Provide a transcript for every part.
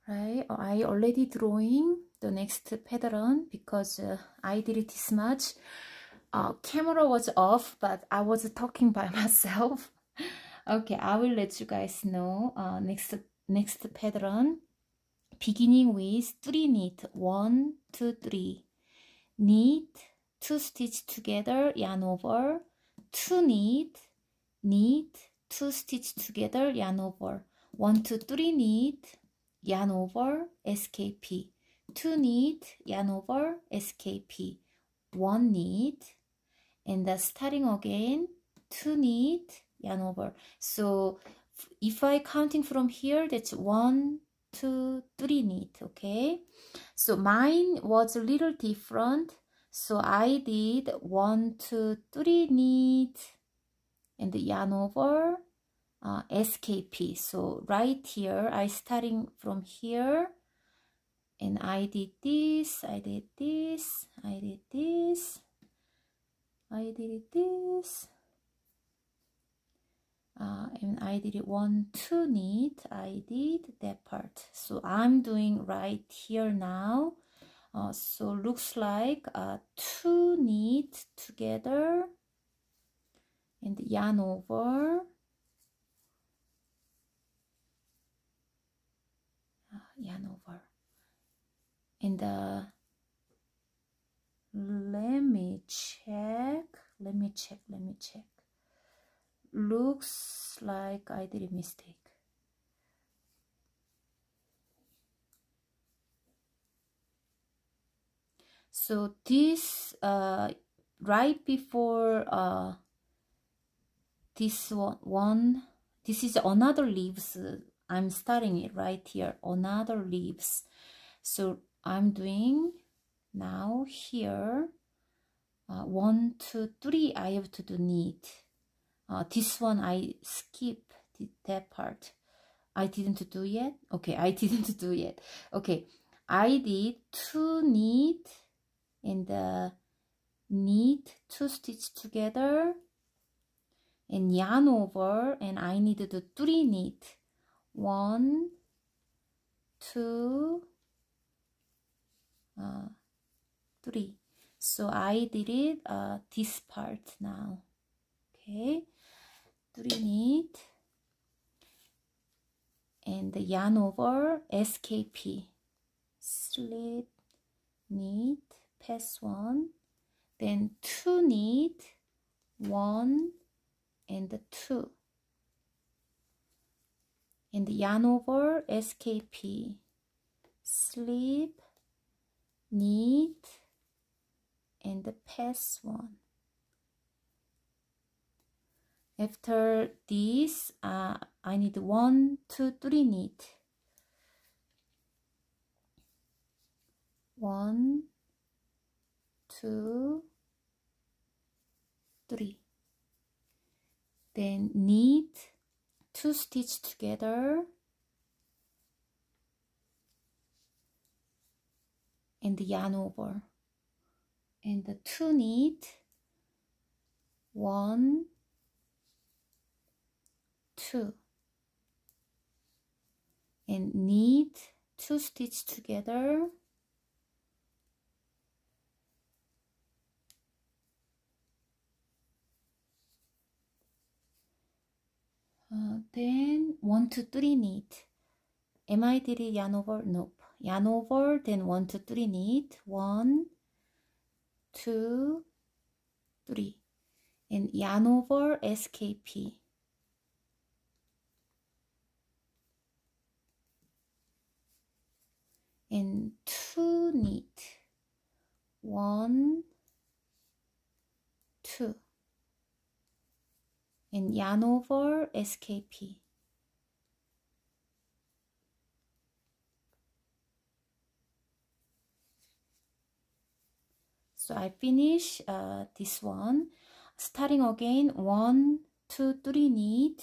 right? I already drawing the next pattern because I did it this much. Camera was off, but I was talking by myself. Okay, I will let you guys know next pattern. Beginning with 3 knit, 1, 2, 3, knit, 2 stitch together, yarn over, 2 knit, knit, 2 stitch together, yarn over, 1, 2, 3 knit, yarn over, SKP, 2 knit, yarn over, SKP, 1 knit, and starting again, 2 knit, yarn over. So if I counting from here, that's 1, 2, 3 knit, okay? So mine was a little different. So I did 1, 2, 3 knit and yarn over, SKP. So right here, I starting from here, and I did this, I did this, I did this, I did this, and I did it 1, 2 knit. I did that part. So I'm doing right here now. So looks like 2 knit together and yarn over, yarn over, and let me check. Looks like I did a mistake. So this right before this one, this is another leaves. I'm starting it right here, another leaves. So I'm doing now here 1, 2, 3. I have to do knit. This one I skip that part. I didn't do yet. Okay, I didn't do yet. Okay, I did 2 knit and knit, 2 stitch together and yarn over, and I need to do 3 knit. 1, 2, 3. So I did it this part now. Okay, 3 knit and the yarn over, SKP, slip, knit, pass 1, then 2 knit, 1 and 2, and yarn over, SKP, slip, knit, and pass 1. After this, I need 1, 2, 3 knit. 1, 2, 3. Then knit, 2 stitch together and yarn over, and the 2 knit, 1, 2, and knit, 2 stitch together then 1, 2, 3 knit. Am I did it yarn over? Nope. Yarn over, then 1, 2, 3 knit. 1, 2, 3, and yarn over, SKP. And 2 knit. 1, 2, and yarn over, SKP. So I finish this one. Starting again, 1, 2, 3 knit.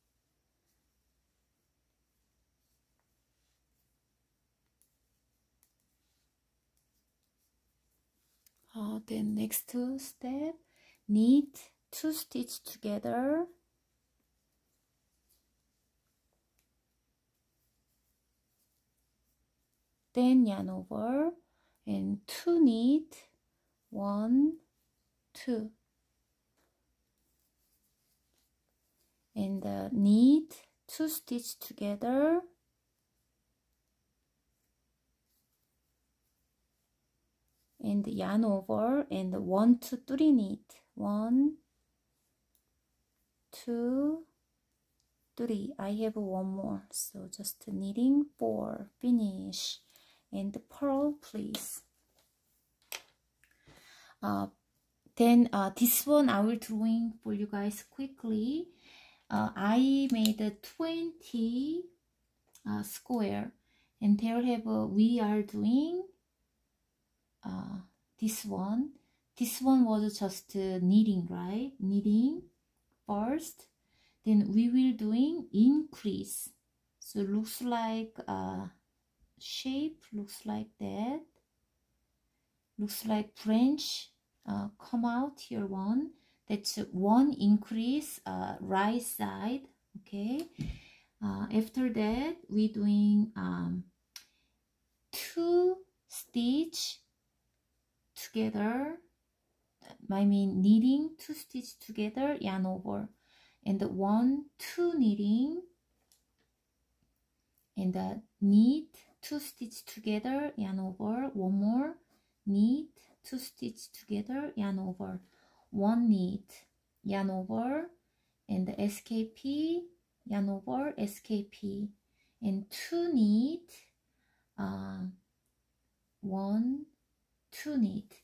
Then next 2 step, knit, 2 stitch together, then yarn over, and 2 knit, 1, 2, and knit, 2 stitch together, and yarn over, and 1, 2, 3 knit, 1, 2, 3. I have one more, so just knitting 4, finish, and purl, please. Then this one I will drawing for you guys quickly. I made a 20 square, and there have we are doing this one. This one was just knitting, right? Knitting first, then we will doing increase. So looks like shape looks like that. Looks like branch come out here one. That's one increase right side. Okay. After that we doing 2 stitch together. I mean knitting 2 stitch together, yarn over, and 1, 2 knitting, and knit 2 stitch together, yarn over, one more, knit 2 stitch together, yarn over, 1 knit, yarn over, and SKP, yarn over, SKP, and 2 knit, 1, 2 knit.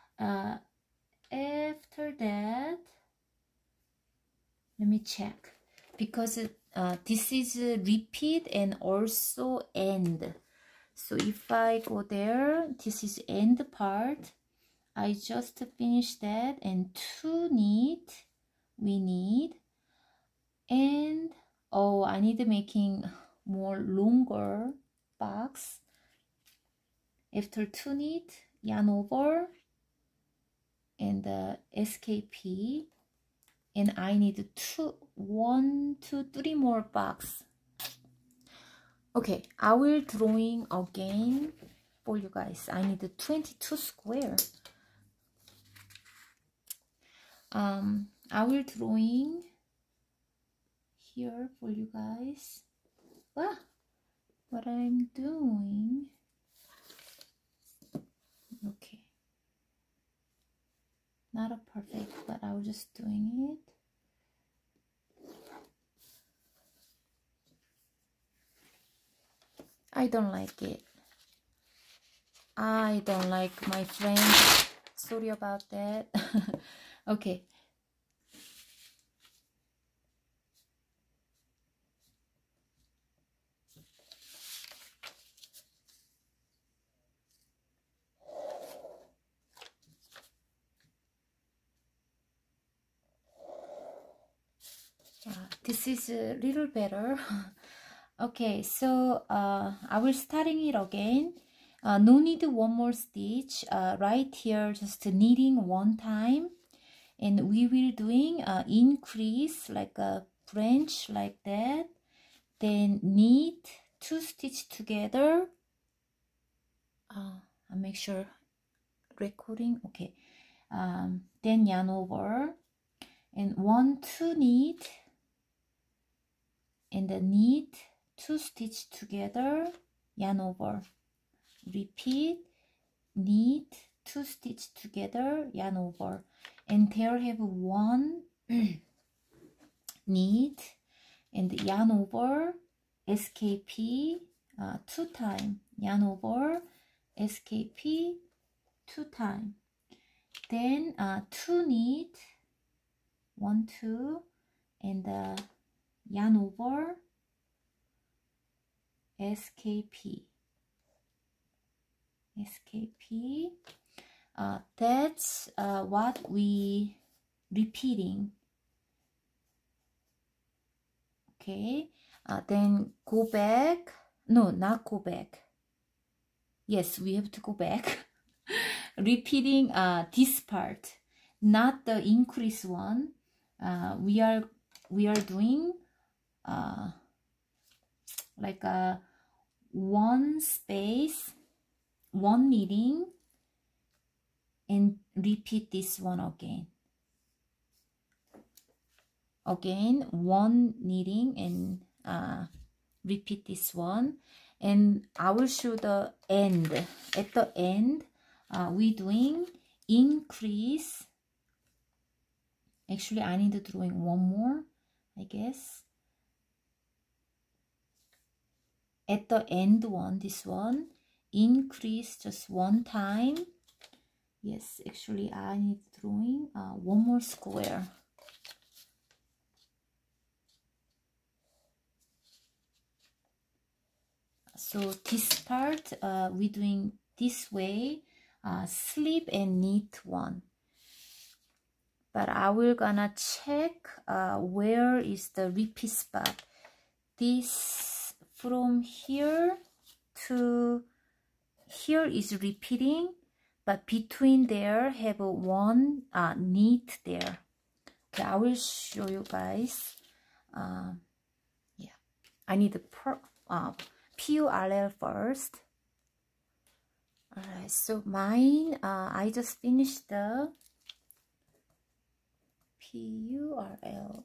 After that, let me check, because this is repeat and also end. So if I go there, this is end part. I just finished that, and 2 knit we need, and oh, I need making more longer box. After 2 knit, yarn over, and SKP, and I need 1, 2, 3 more box. Okay, I will drawing again for you guys. I need 22 square. I will drawing here for you guys. What I'm doing. Okay. Not a perfect, but I was just doing it. I don't like it. I don't like my friend. Sorry about that. Okay. This is a little better. Okay, so I will starting it again. No need one more stitch. Right here, just knitting 1 time, and we will doing increase like a branch like that. Then knit 2 stitch together. I make sure recording. Okay. Then yarn over, and 1, 2 knit, and knit 2 stitch together, yarn over, repeat, knit 2 stitch together, yarn over, and there have 1 knit, and yarn over, SKP 2 times, yarn over, SKP 2 times, then 2 knit, 1, 2, and yarn over, SKP, SKP. That's what we repeating. Okay, then go back. No, not go back. Yes, we have to go back. Repeating this part, not the increase one. We are doing like a 1 space one knitting and repeat this one again. Again, one knitting and repeat this one, and I will show the end. At the end, we doing increase. Actually, I need to drawing one more, I guess. At the end one, this one, increase just one time. Yes, actually, I need drawing one more square. So this part, we doing this way, slip and knit one. But I will gonna check where is the repeat spot. This from here to here is repeating, but between there have one knit there. Okay, I will show you guys. Yeah, I need the PURL first. Alright, so mine, I just finished the PURL.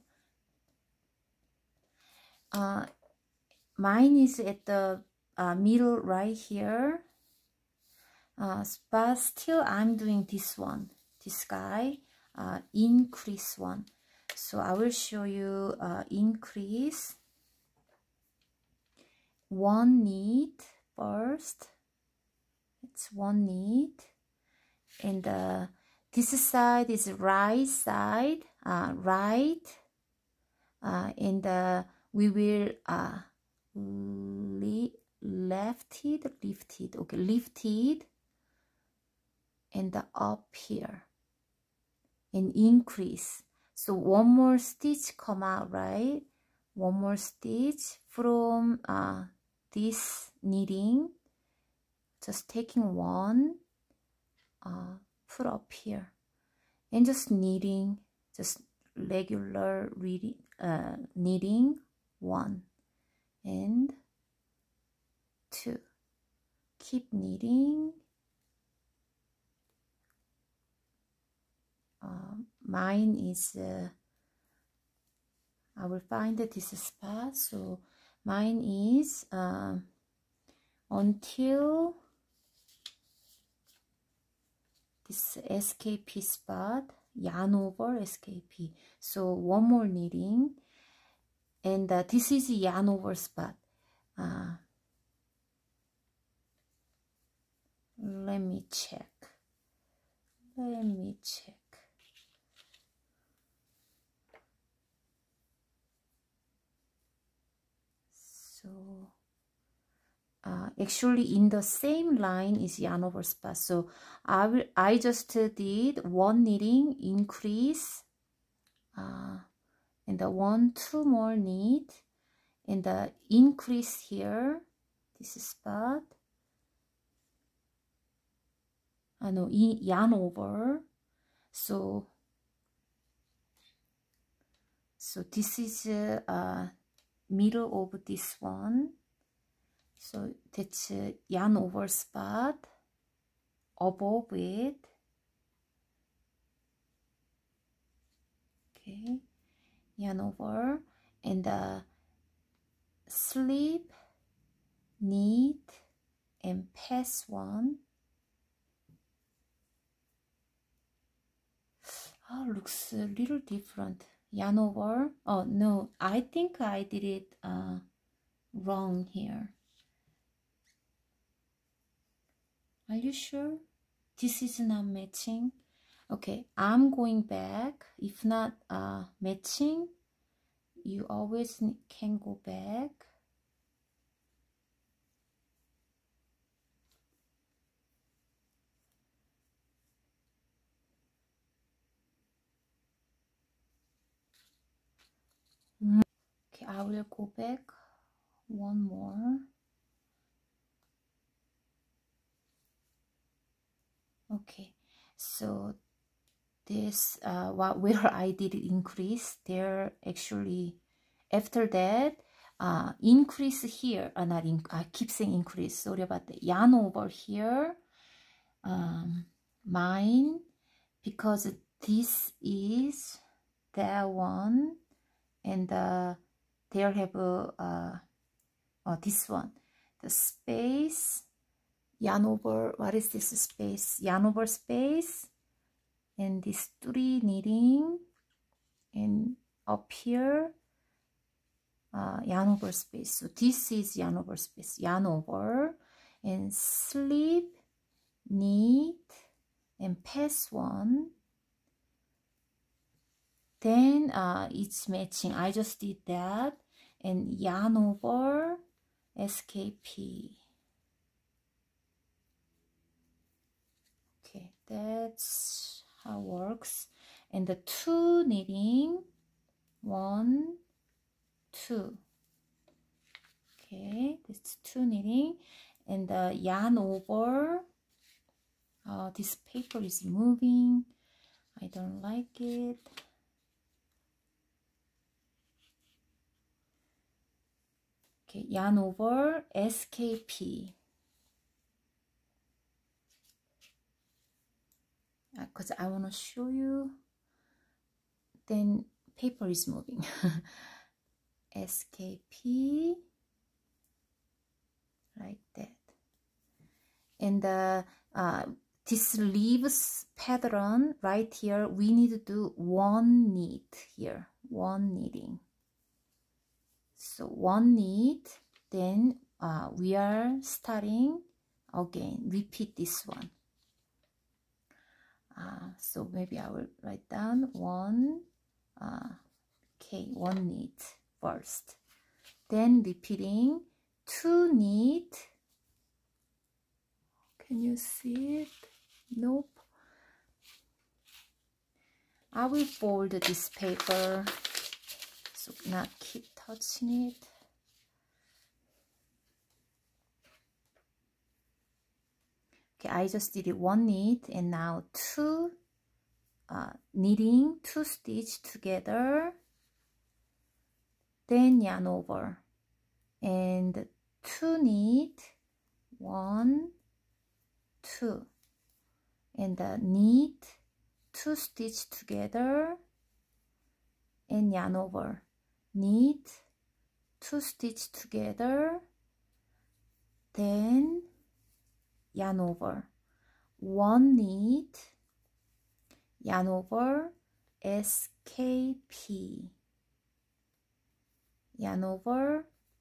Mine is at the middle right here, but still I'm doing this one, this guy, increase one. So I will show you increase one knit first. It's one knit, and this side is right side, right, and we will lifted, okay, lifted, and up here, and increase. So one more stitch come out, right? One more stitch from this knitting, just taking one, put up here, and just knitting, just regular knitting, one and two, keep knitting. Mine is I will find this spot. So mine is until this SKP spot, yarn over SKP. So one more knitting, and this is yarn over spot. Let me check. So actually in the same line is yarn over spot. So I just did one knitting, increase, and the two more knit, and the increase here, this spot. No, yarn over. So this is middle of this one. So that's yarn over spot above it. Okay, yarn over, and slip, knit, and pass one. Oh, looks a little different. Yarn over. Oh no, I think I did it wrong here. Are you sure? This is not matching. Okay, I'm going back. If not matching, you always can go back. Okay, I will go back one more. Okay, so this where I did increase there, actually after that increase here, I keep saying increase, sorry about that, yarn over here, mine, because this is that one, and there have this one, the space, yarn over, what is this space, yarn over space, and this 3 knitting, and up here, yarn over space. So this is yarn over space, yarn over, and slip, knit, and pass one. Then it's matching. I just did that, and yarn over, SKP. Okay, that's how it works. And the 2 knitting, 1, 2. Okay, that's 2 knitting, and the yarn over. This paper is moving. I don't like it. Okay, yarn over, SKP. Because I want to show you. Then paper is moving. SKP, like that. And this leaves pattern right here, we need to do 1 knit here, 1 knitting. So 1 knit, then we are starting again, repeat this one. So maybe I will write down 1, okay, 1 knit first, then repeating 2 knit. Can you see it? Nope. I will fold this paper so not keep touching it. Okay, I just did it 1 knit, and now 2 knitting, 2 stitch together, then yarn over, and 2 knit, 1, 2, and knit, 2 stitch together, and yarn over, knit, 2 stitch together, then yarn over, 1 knit, yarn over, SKP, yarn over,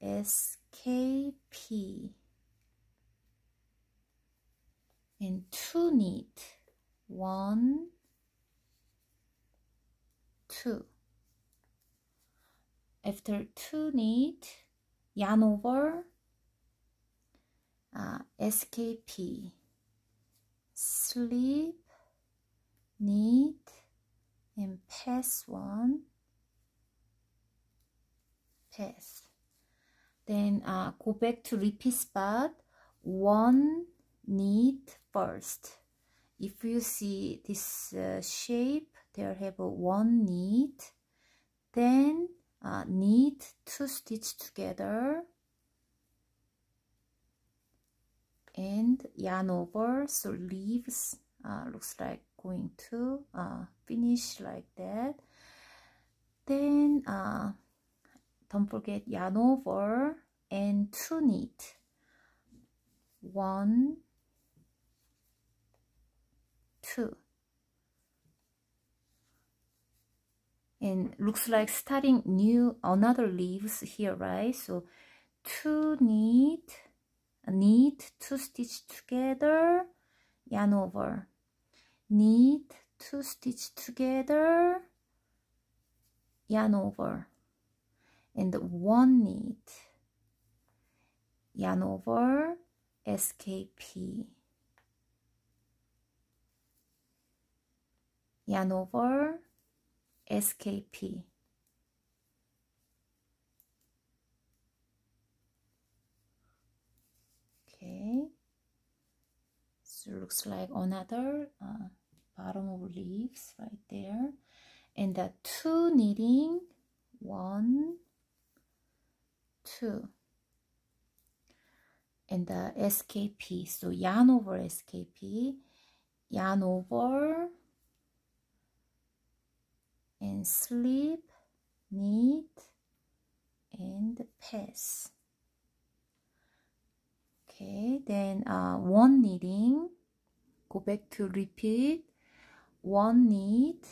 SKP, and 2 knit, 1, 2. After 2 knit, yarn over, SKP, slip, knit, and pass one, pass. Then go back to repeat spot, 1 knit first. If you see this shape, there have a 1 knit, then knit, 2 stitch together, and yarn over, so leaves looks like going to finish like that. Then don't forget yarn over and 2 knit, 1, 2, and looks like starting new another leaves here, right? So 2 knit, knit, 2 stitch together, yarn over, knit, 2 stitch together, yarn over, and 1 knit, yarn over, SKP, yarn over, SKP. Okay, so looks like another bottom of leaves right there, and the 2 knitting, 1, 2 and the SKP, so yarn over SKP, yarn over and slip, knit and pass. Okay, then one knitting, go back to repeat, one knit,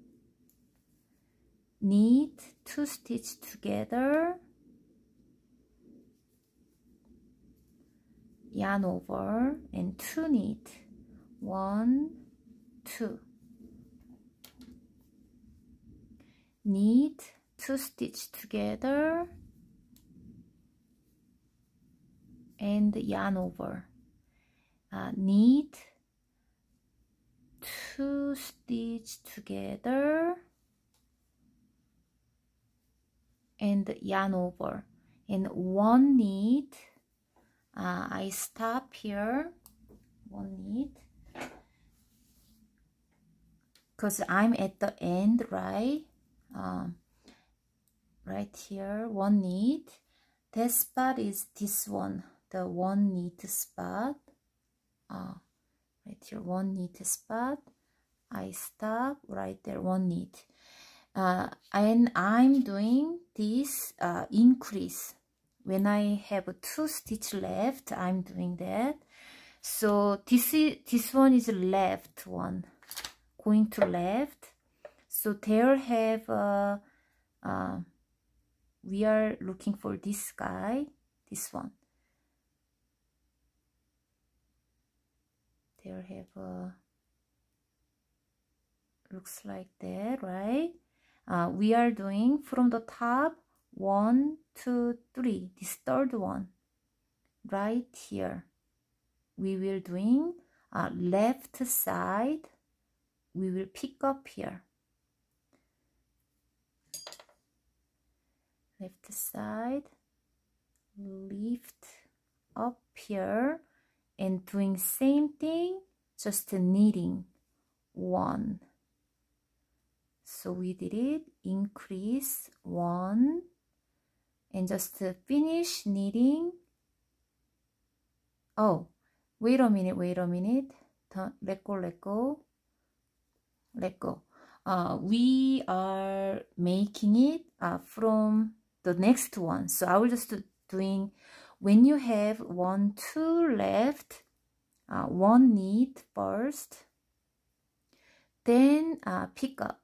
knit, 2 stitch together, yarn over and 2 knit, 1 2, knit, 2 stitch together and yarn over, knit, 2 stitch together and yarn over, and one knit. I stop here, one knit, because I'm at the end, right? Right here, one knit. That spot is this one, the one knit spot. Right here, one knit spot. I stop right there, one knit. And I'm doing this increase. When I have 2 stitch left, I'm doing that. So this one is left one, going to left. So there have we are looking for this guy, this one. There have looks like that, right? We are doing from the top 1 2 3, this third one right here. We will doing left side, we will pick up here, left side, lift up here, and doing same thing, just knitting 1. So we did it, increase 1 and just finish knitting. Oh, wait a minute, let go. We are making it from the next one. So I will just doing, when you have 1 2 left, 1 knit first, then pick up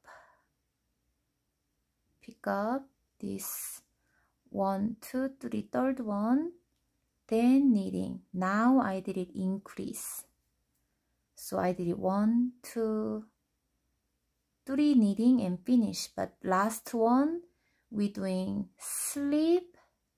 this 1 2 3 third one, then knitting. Now I did it increase, so I did it 1 2 3 knitting and finish. But last one we doing slip,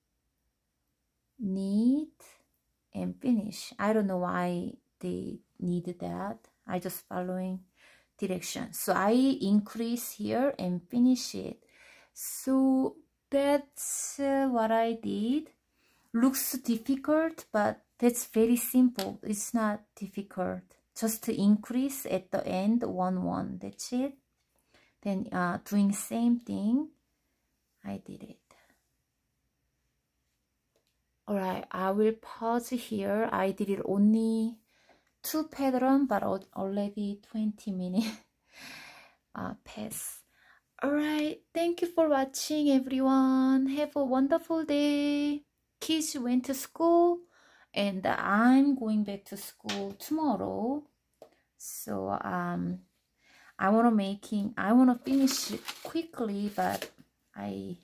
knit and finish. I don't know why they needed that, I just following direction. So I increase here and finish it. So that's what I did. Looks difficult, but that's very simple. It's not difficult. Just to increase at the end 1 1. That's it. Then doing same thing, I did it. Alright, I will pause here. I did it only 2 pattern, but already 20 minutes pass. Alright, thank you for watching, everyone. Have a wonderful day. Kids went to school and I'm going back to school tomorrow. So I want to finish it quickly, but I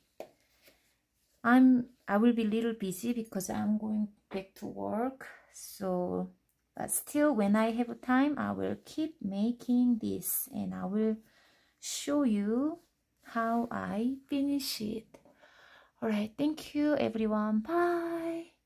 will be a little busy because I'm going back to work. So, but still, when I have time, I will keep making this and I will show you how I finish it. Alright, thank you everyone. Bye.